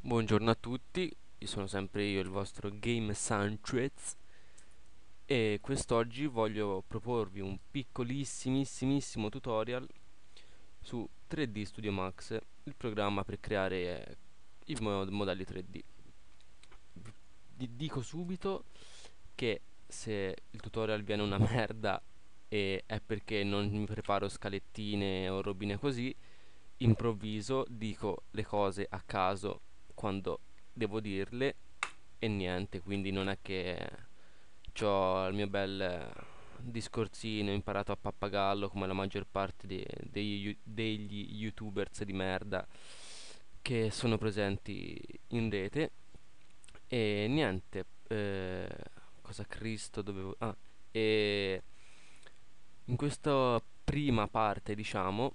Buongiorno a tutti, io sono sempre io, il vostro Game Sanchez, e quest'oggi voglio proporvi un piccolissimissimo tutorial su 3D Studio Max, il programma per creare i modelli 3D. Vi dico subito che se il tutorial viene una merda e è perché non mi preparo scalettine o robine così, improvviso, dico le cose a caso quando devo dirle e niente, quindi non è che ho il mio bel discorsino imparato a pappagallo come la maggior parte degli youtubers di merda che sono presenti in rete. E niente, cosa Cristo dovevo... Ah, e in questa prima parte, diciamo,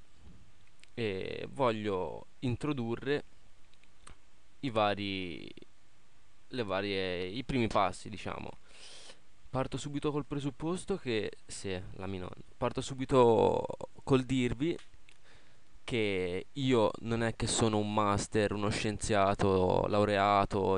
voglio introdurre i vari, i primi passi, diciamo. Parto subito col presupposto che, se la mi nonna, parto subito col dirvi che io non è che sono un master, uno scienziato laureato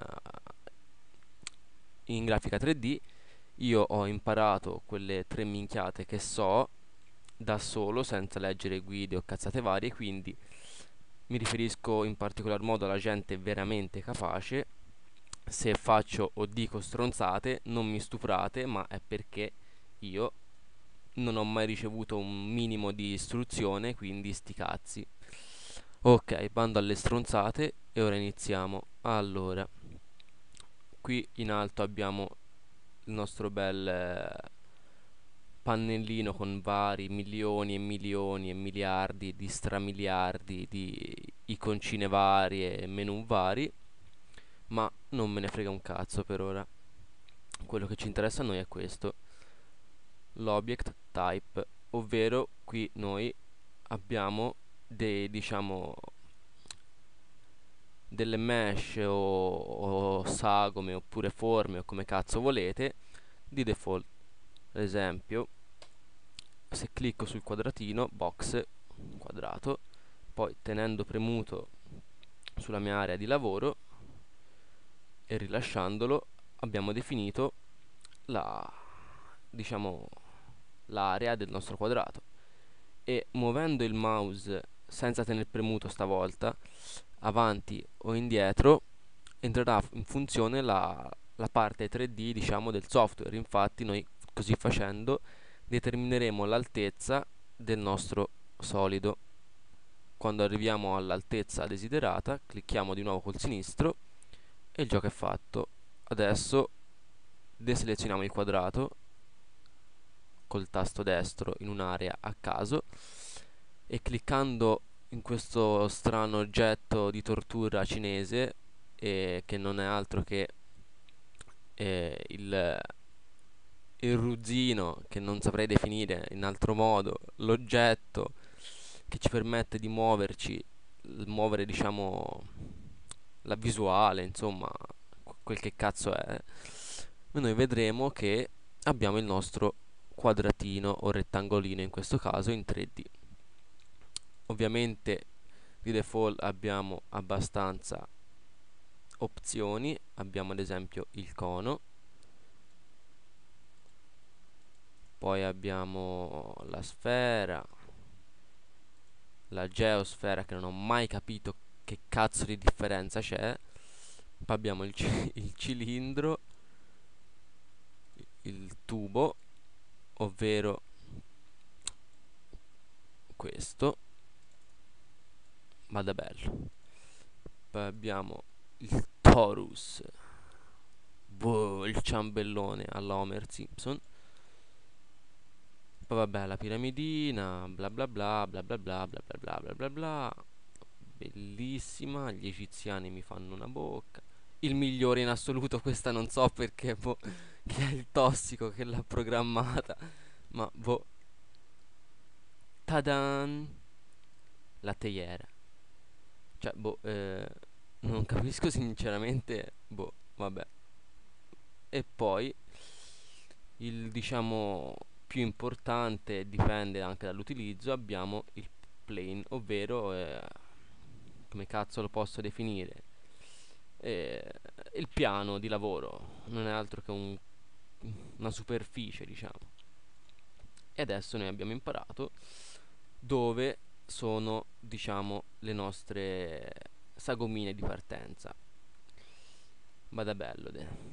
in grafica 3D. Io ho imparato quelle tre minchiate che so da solo, senza leggere guide o cazzate varie, quindi mi riferisco in particolar modo alla gente veramente capace. Se faccio o dico stronzate, non mi stupirate, ma è perché io non ho mai ricevuto un minimo di istruzione, quindi sti cazzi. Ok, bando alle stronzate e ora iniziamo. Allora, qui in alto abbiamo il nostro bel pannellino con vari milioni e milioni e miliardi di stramiliardi di iconcine varie e menu vari, ma non me ne frega un cazzo per ora. Quello che ci interessa a noi è questo, l'object type, ovvero qui noi abbiamo diciamo delle mesh o sagome oppure forme o come cazzo volete di default. Ad esempio, se clicco sul quadratino box quadrato, poi tenendo premuto sulla mia area di lavoro e rilasciandolo abbiamo definito la diciamo l'area del nostro quadrato. E muovendo il mouse senza tener premuto stavolta avanti o indietro entrerà in funzione la parte 3D, diciamo, del software. Infatti noi così facendo determineremo l'altezza del nostro solido. Quando arriviamo all'altezza desiderata clicchiamo di nuovo col sinistro e il gioco è fatto. Adesso deselezioniamo il quadrato col tasto destro in un'area a caso e cliccando in questo strano oggetto di tortura cinese, che non è altro che il ruzzino, che non saprei definire in altro modo, l'oggetto che ci permette di muoverci, muovere diciamo la visuale, insomma, quel che cazzo è, noi vedremo che abbiamo il nostro quadratino o rettangolino in questo caso in 3D. Ovviamente di default abbiamo abbastanza opzioni, abbiamo ad esempio il cono, poi abbiamo la sfera, la geosfera che non ho mai capito che cazzo di differenza c'è, poi abbiamo il cilindro, il tubo, ovvero questo, ma da bello. Poi abbiamo il torus, boh, il ciambellone alla Homer Simpson. Poi vabbè, la piramidina, bla bla bla bla bla bla bla bla bla bla bla bla. Bellissima, gli egiziani mi fanno una bocca. Il migliore in assoluto, questa non so perché, boh, chi è il tossico che l'ha programmata, ma boh. Tadan! La teiera. Cioè, boh, non capisco sinceramente, boh, vabbè. E poi il diciamo più importante, dipende anche dall'utilizzo, abbiamo il plane, ovvero come cazzo lo posso definire? il piano di lavoro non è altro che una superficie, diciamo. E adesso noi abbiamo imparato dove sono, diciamo, le nostre sagomine di partenza. Bada bello,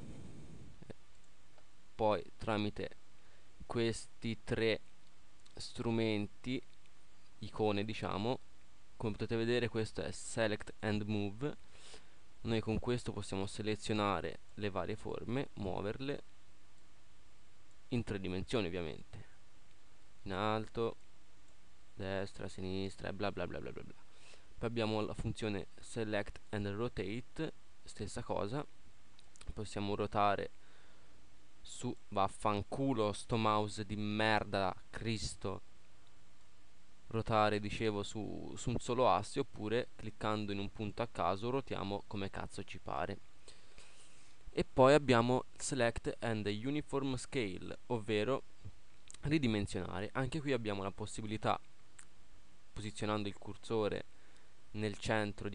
poi tramite questi tre strumenti, icone diciamo, come potete vedere questo è Select and Move. Noi con questo possiamo selezionare le varie forme, muoverle in tre dimensioni ovviamente, in alto, destra, sinistra e bla bla bla bla bla bla. Poi abbiamo la funzione Select and Rotate, stessa cosa, possiamo ruotare su, vaffanculo sto mouse di merda, Cristo, ruotare dicevo su un solo asse, oppure cliccando in un punto a caso ruotiamo come cazzo ci pare. E poi abbiamo Select and Uniform Scale, ovvero ridimensionare. Anche qui abbiamo la possibilità, posizionando il cursore nel centro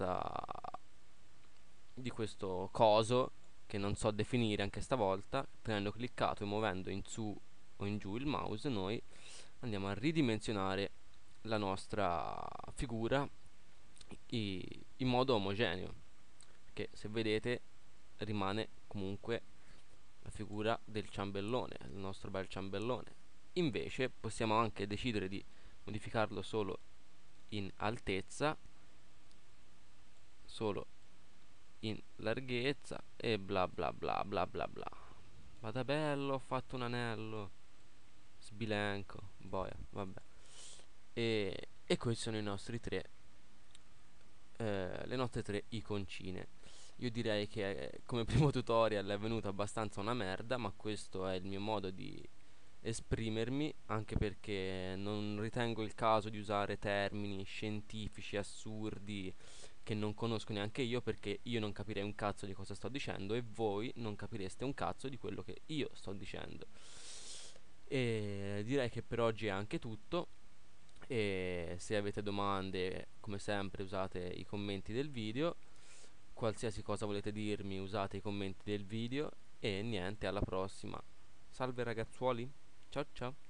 di questo coso che non so definire anche stavolta, tenendo cliccato e muovendo in su o in giù il mouse, noi andiamo a ridimensionare la nostra figura in modo omogeneo, che se vedete rimane comunque la figura del ciambellone, il nostro bel ciambellone. Invece possiamo anche decidere di modificarlo solo in altezza, solo in larghezza e bla bla bla bla bla bla. Vada bello, ho fatto un anello sbilenco, boia, vabbè. E questi sono i nostri le nostre tre iconcine. Io direi che come primo tutorial è venuto abbastanza una merda, ma questo è il mio modo di esprimermi, anche perché non ritengo il caso di usare termini scientifici assurdi che non conosco neanche io, perché io non capirei un cazzo di cosa sto dicendo e voi non capireste un cazzo di quello che io sto dicendo. E direi che per oggi è anche tutto. E se avete domande, come sempre, usate i commenti del video. Qualsiasi cosa volete dirmi, usate i commenti del video. E niente, alla prossima. Salve ragazzuoli, ciao ciao.